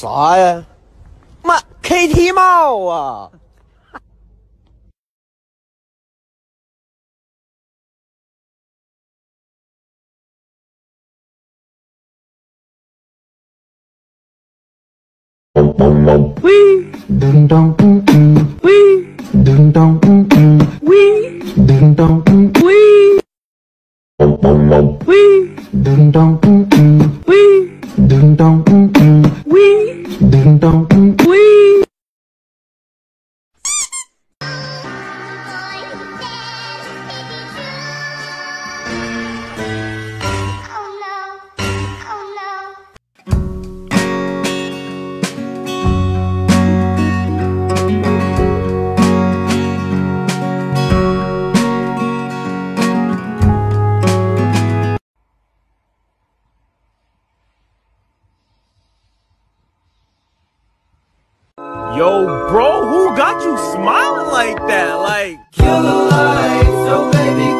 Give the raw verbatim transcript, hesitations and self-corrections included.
啥呀？妈 ，K T 帽啊！ 喂，叮当嗯嗯，喂，叮当嗯嗯，喂，叮当嗯喂，喂，叮当嗯嗯，喂，叮当嗯嗯，喂，叮当嗯喂。 Yo, bro, who got you smiling like that? Like, kill the lights, so baby.